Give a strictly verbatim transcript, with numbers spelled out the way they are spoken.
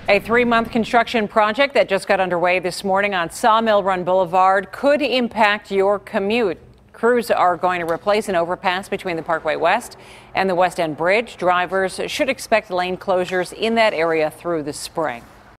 A three-month construction project that just got underway this morning on Saw Mill Run Boulevard could impact your commute. Crews are going to replace an overpass between the Parkway West and the West End Bridge. Drivers should expect lane closures in that area through the spring.